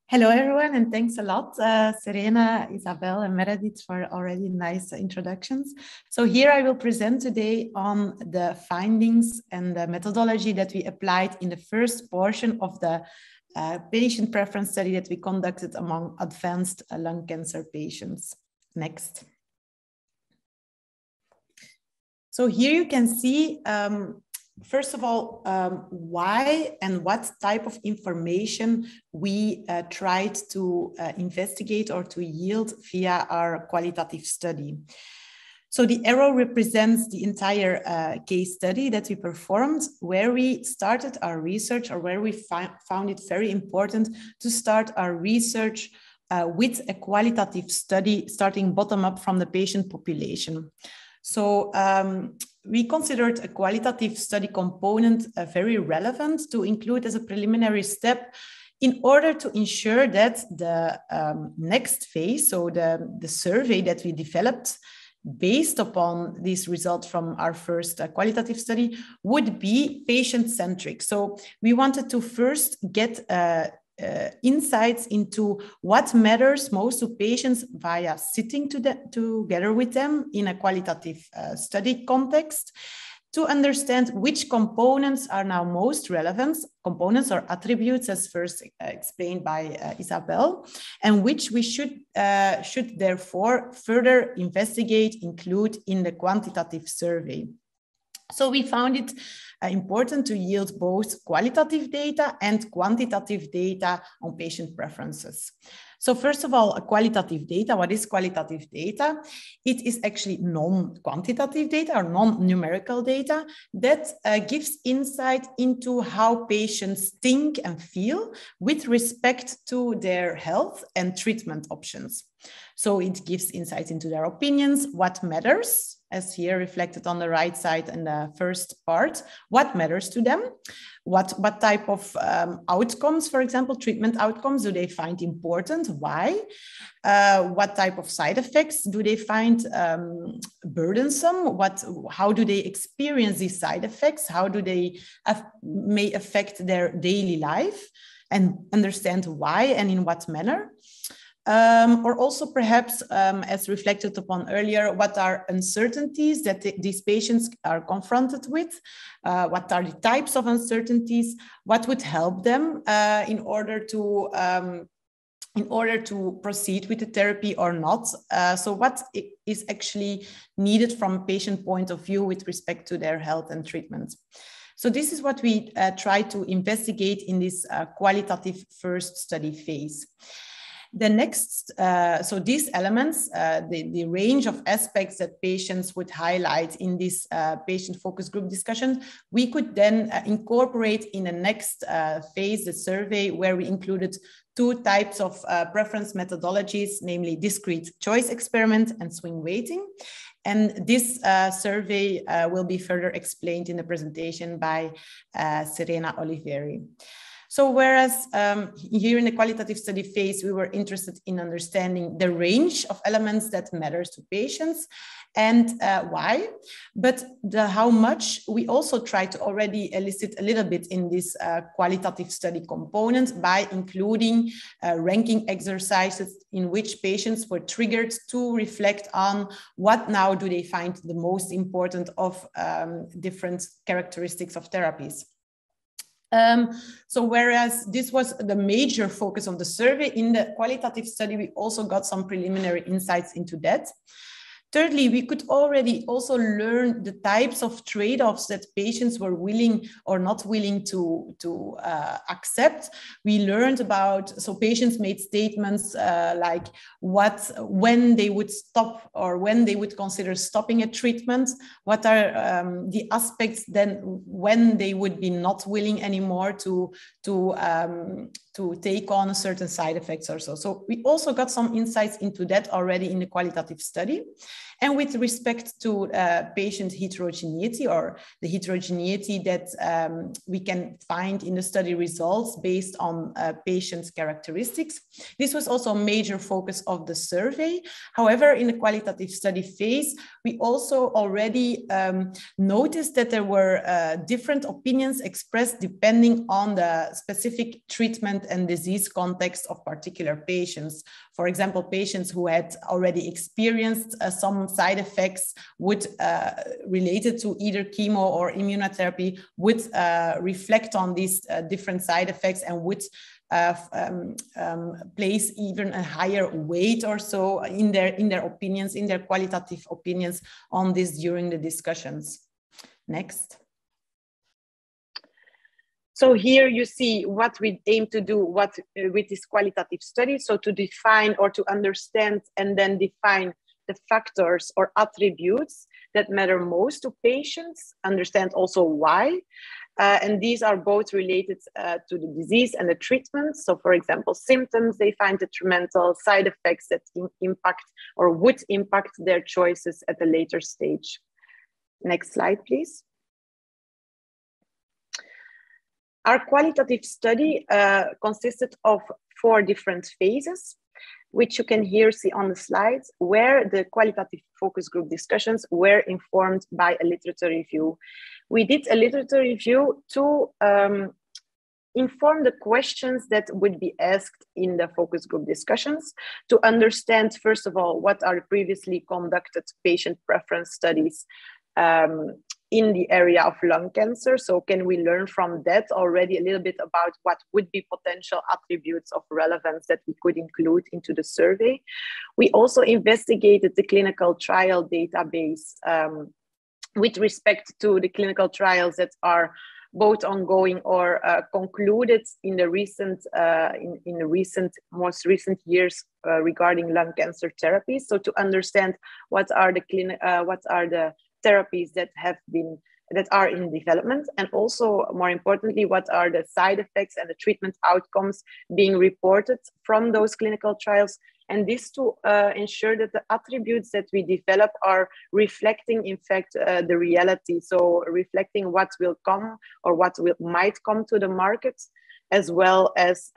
Hello, everyone, and thanks a lot, Serena, Isabel, and Meredith for already nice introductions. So here I will present today on the findings and the methodology that we applied in the first portion of the patient preference study that we conducted among advanced lung cancer patients. Next. So here you can see first of all, why and what type of information we tried to investigate or to yield via our qualitative study. So the arrow represents the entire case study that we performed, where we started our research, or where we found it very important to start our research with a qualitative study starting bottom up from the patient population. So we considered a qualitative study component very relevant to include as a preliminary step in order to ensure that the next phase, so the survey that we developed based upon these results from our first qualitative study, would be patient-centric. So we wanted to first get insights into what matters most to patients via sitting together with them in a qualitative study context, to understand which components are now most relevant, components or attributes as first explained by Isabel, and which we should therefore further investigate, include in the quantitative survey. So we found it important to yield both qualitative data and quantitative data on patient preferences. So first of all, qualitative data. What is qualitative data? It is actually non-quantitative data or non-numerical data that gives insight into how patients think and feel with respect to their health and treatment options. So it gives insight into their opinions, what matters, as here reflected on the right side in the first part, what matters to them, what type of outcomes, for example, treatment outcomes, do they find important, why, what type of side effects do they find burdensome, how do they experience these side effects, how do they may affect their daily life, and understand why and in what manner. Or also perhaps, as reflected upon earlier, what are uncertainties that these patients are confronted with? What are the types of uncertainties? What would help them in order to proceed with the therapy or not? So what is actually needed from a patient point of view with respect to their health and treatment? So this is what we try to investigate in this qualitative first study phase. The next, so these elements, the range of aspects that patients would highlight in this patient focus group discussion, we could then incorporate in the next phase, the survey, where we included two types of preference methodologies, namely discrete choice experiment and swing weighting. And this survey will be further explained in the presentation by Serena Oliveri. So whereas here in the qualitative study phase, we were interested in understanding the range of elements that matters to patients and why, but the how much we also try to already elicit a little bit in this qualitative study component by including ranking exercises in which patients were triggered to reflect on what now do they find the most important of different characteristics of therapies. So whereas this was the major focus of the survey, in the qualitative study, we also got some preliminary insights into that. Thirdly, we could already also learn the types of trade-offs that patients were willing or not willing to accept. We learned about, so patients made statements like when they would stop or when they would consider stopping a treatment, what are the aspects then when they would be not willing anymore to take on certain side effects or so. So we also got some insights into that already in the qualitative study. And with respect to patient heterogeneity, or the heterogeneity that we can find in the study results based on patients' characteristics. This was also a major focus of the survey. However, in the qualitative study phase, we also already noticed that there were different opinions expressed depending on the specific treatment and disease context of particular patients. For example, patients who had already experienced some side effects related to either chemo or immunotherapy would reflect on these different side effects and would place even a higher weight or so in their opinions, in their qualitative opinions on this during the discussions. Next. So here you see what we aim to do with this qualitative study. So to define or to understand and then define the factors or attributes that matter most to patients, understand also why. And these are both related to the disease and the treatment. So for example, symptoms they find detrimental, side effects that impact or would impact their choices at a later stage. Next slide, please. Our qualitative study consisted of 4 different phases, which you can here see on the slides, where the qualitative focus group discussions were informed by a literature review. We did a literature review to inform the questions that would be asked in the focus group discussions, to understand, first of all, what are previously conducted patient preference studies in the area of lung cancer. So can we learn from that already a little bit about what would be potential attributes of relevance that we could include into the survey? We also investigated the clinical trial database with respect to the clinical trials that are both ongoing or concluded in the recent, most recent years regarding lung cancer therapies. So to understand what are the therapies that are in development, and also more importantly, what are the side effects and the treatment outcomes being reported from those clinical trials, and this to ensure that the attributes that we develop are reflecting, in fact, the reality. So reflecting what will come or might come to the market, as well as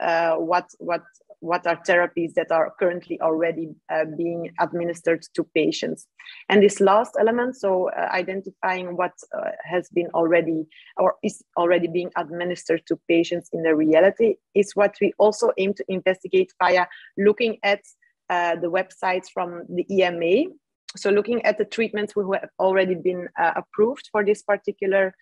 what are therapies that are currently already being administered to patients. And this last element, so identifying what has been already or is already being administered to patients in the reality, is what we also aim to investigate via looking at the websites from the EMA. So looking at the treatments who have already been approved for this particular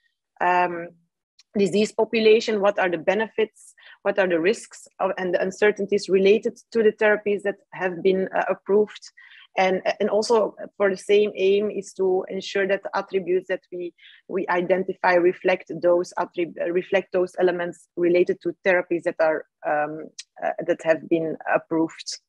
disease population, what are the benefits, what are the risks and the uncertainties related to the therapies that have been approved. And also for the same aim is to ensure that the attributes that we identify reflect those elements related to therapies that are that have been approved.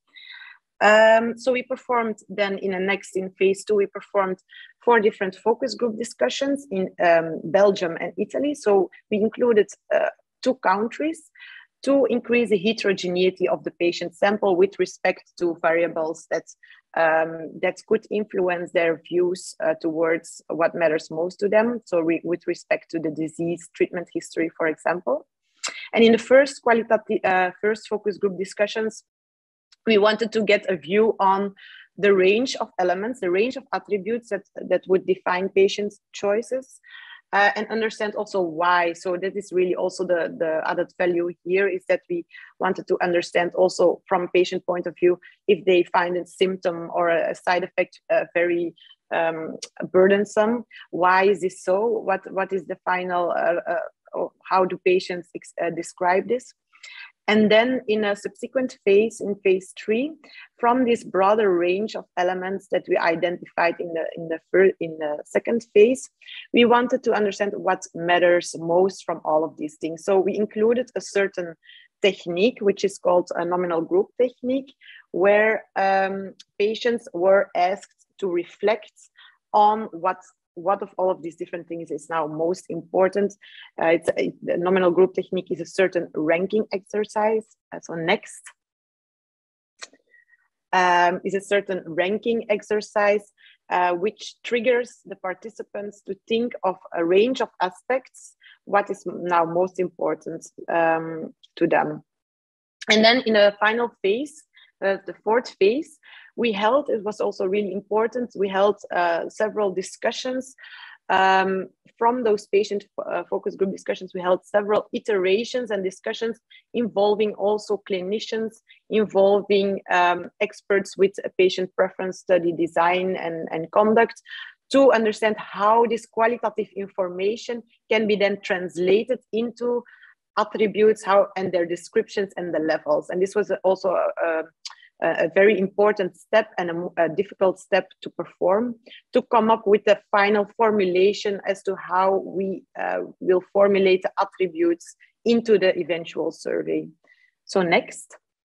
So we performed then in phase 2, we performed 4 different focus group discussions in Belgium and Italy. So we included 2 countries to increase the heterogeneity of the patient sample with respect to variables that could influence their views towards what matters most to them. So with respect to the disease treatment history, for example. And in the first focus group discussions, we wanted to get a view on the range of elements, the range of attributes that would define patients' choices, and understand also why. So that is really also the added value here, is that we wanted to understand also from patient point of view, if they find a symptom or a side effect very burdensome, why is this so? What is the final, how do patients describe this? And then in a subsequent phase, in phase 3, from this broader range of elements that we identified in the second phase, we wanted to understand what matters most from all of these things. So we included a certain technique, which is called a nominal group technique, where patients were asked to reflect on what of all of these different things is now most important. The nominal group technique is a certain ranking exercise. So next is a certain ranking exercise which triggers the participants to think of a range of aspects, what is now most important to them. And then in the final phase, the fourth phase, we held, it was also really important, we held several discussions. From those patient focus group discussions, we held several iterations and discussions involving also clinicians, involving experts with a patient preference study design and conduct, to understand how this qualitative information can be then translated into attributes, and their descriptions and the levels. And this was also a very important step and a difficult step to perform, to come up with the final formulation as to how we will formulate the attributes into the eventual survey. So next.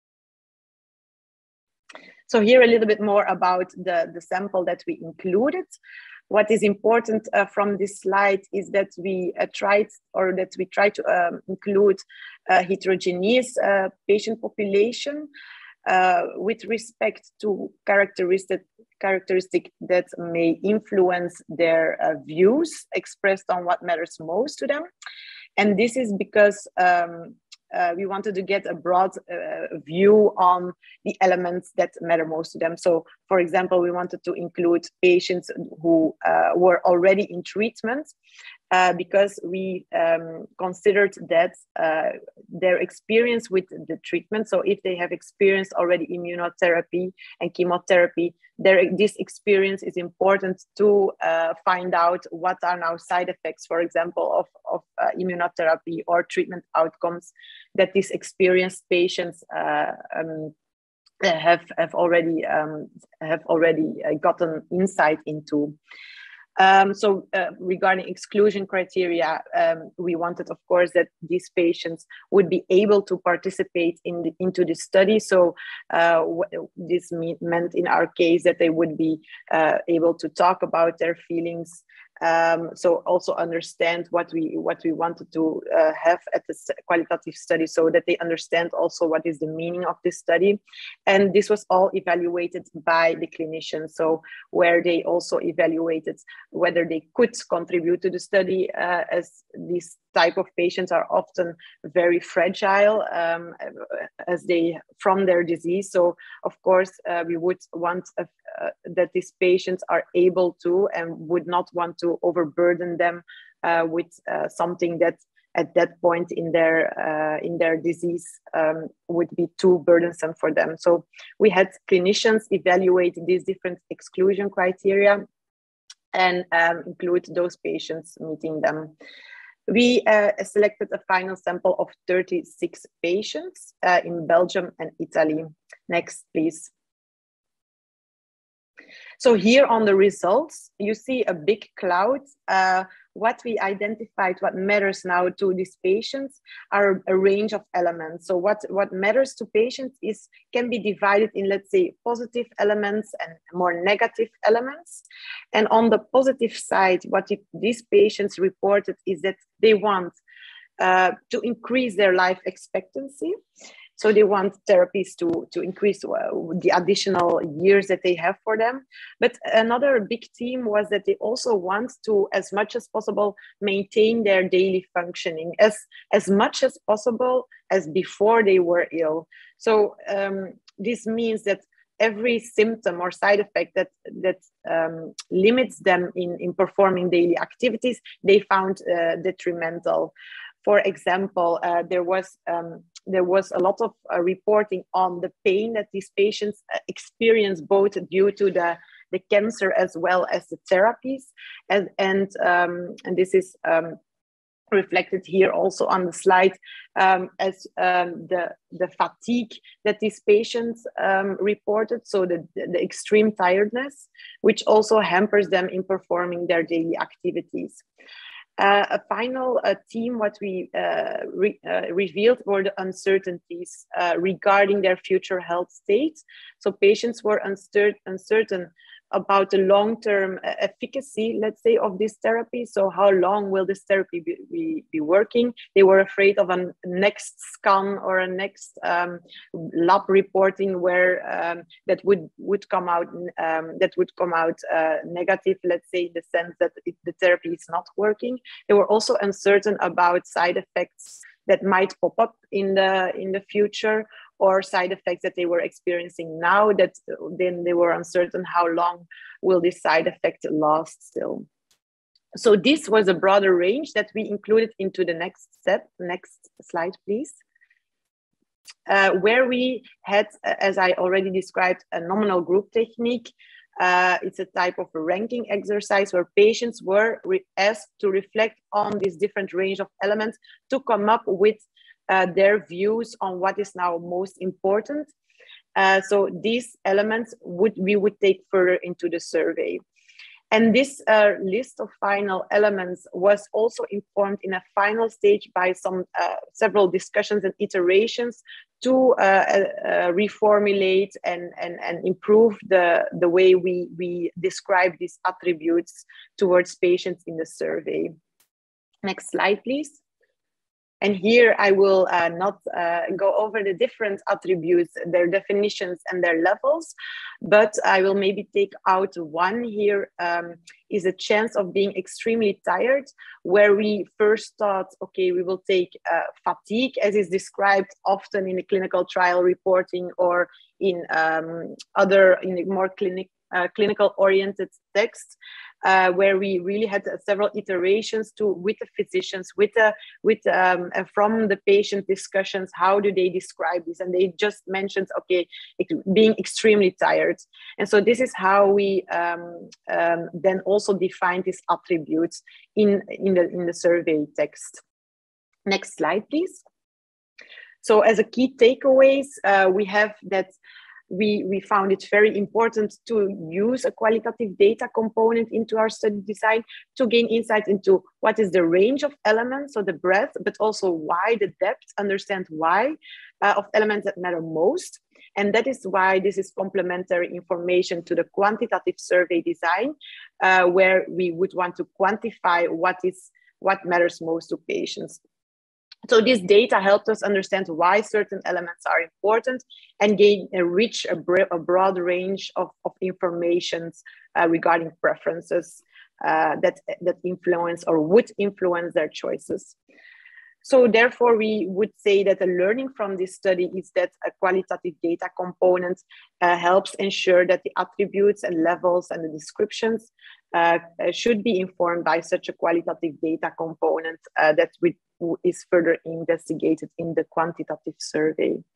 So here a little bit more about the sample that we included. What is important from this slide is that we try to include a heterogeneous patient population with respect to characteristic that may influence their views expressed on what matters most to them. And this is because we wanted to get a broad view on the elements that matter most to them. So, for example, we wanted to include patients who were already in treatment because we considered that their experience with the treatment, so if they have experienced already immunotherapy and chemotherapy, this experience is important to find out what are now side effects, for example, of immunotherapy or treatment outcomes that these experienced patients have already gotten insight into. Regarding exclusion criteria, we wanted, of course, that these patients would be able to participate into the study. So this meant in our case that they would be able to talk about their feelings. So also understand what we wanted to have at the qualitative study, so that they understand also what is the meaning of this study. And this was all evaluated by the clinicians, so where they also evaluated whether they could contribute to the study, as these type of patients are often very fragile as they from their disease. So of course we would want that these patients are able to, and would not want to overburden them with something that at that point in their disease would be too burdensome for them. So we had clinicians evaluate these different exclusion criteria and include those patients meeting them. We selected a final sample of 36 patients in Belgium and Italy. Next, please. So here on the results, you see a big cloud. What we identified, what matters now to these patients are a range of elements. So what matters to patients can be divided in, let's say, positive elements and more negative elements. And on the positive side, what these patients reported is that they want to increase their life expectancy. So they want therapies to increase the additional years that they have for them. But another big theme was that they also want to, as much as possible, maintain their daily functioning as much as possible as before they were ill. So this means that every symptom or side effect that limits them in performing daily activities, they found detrimental. For example, there was a lot of reporting on the pain that these patients experience, both due to the cancer as well as the therapies, and this is reflected here also on the slide as the fatigue that these patients reported, so the extreme tiredness, which also hampers them in performing their daily activities. A final theme, what we revealed were the uncertainties regarding their future health state. So patients were uncertain about the long-term efficacy, let's say, of this therapy. So how long will this therapy be working? They were afraid of a next scan or a next lab reporting where that would come out negative, let's say, in the sense that the therapy is not working. They were also uncertain about side effects that might pop up in the future, or side effects that they were experiencing now, that then they were uncertain how long will this side effect last still. So this was a broader range that we included into the next step. Next slide, please. Where we had, as I already described, a nominal group technique. It's a type of a ranking exercise where patients were asked to reflect on this different range of elements to come up with their views on what is now most important. So these elements we would take further into the survey. And this list of final elements was also informed in a final stage by several discussions and iterations to reformulate and improve the way we describe these attributes towards patients in the survey. Next slide, please. And here I will not go over the different attributes, their definitions and their levels, but I will maybe take out one here, is a chance of being extremely tired, where we first thought, okay, we will take fatigue, as is described often in the clinical trial reporting or in more clinical oriented texts, where we really had several iterations with the physicians, from the patient discussions, how do they describe this? And they just mentioned, okay, being extremely tired. And so this is how we then also define these attributes in the survey text. Next slide, please. So as a key takeaways, we have that we found it very important to use a qualitative data component into our study design to gain insight into what is the range of elements, so the breadth, but also why, the depth, understand why of elements that matter most. And that is why this is complementary information to the quantitative survey design, where we would want to quantify what matters most to patients. So this data helped us understand why certain elements are important and reach a broad range of information regarding preferences that influence or would influence their choices. So therefore, we would say that the learning from this study is that a qualitative data component helps ensure that the attributes and levels and the descriptions should be informed by such a qualitative data component that is further investigated in the quantitative survey.